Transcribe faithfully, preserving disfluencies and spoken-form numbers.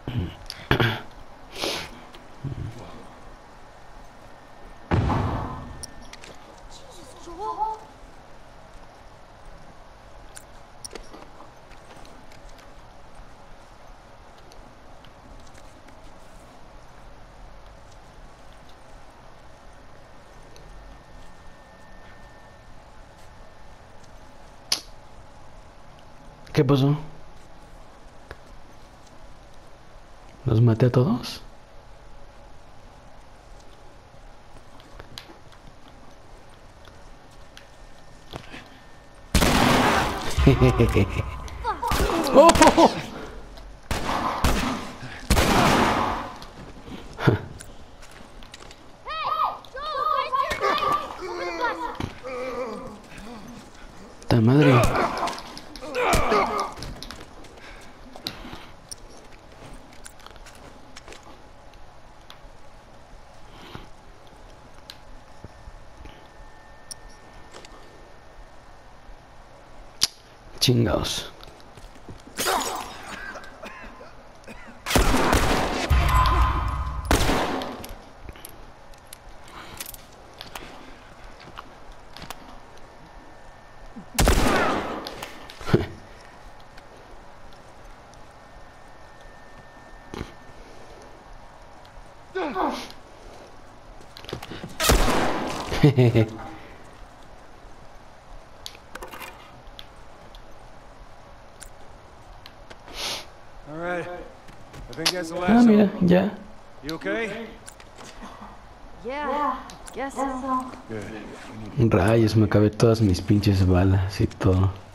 ¿Qué pasó? ¿Los maté a todos? ¡Oh! ¡Ta madre! Chingados. Jejeje. Ah, mira, ya. You okay? Yeah, guess so. Rayos, me acabé todas mis pinches balas y todo.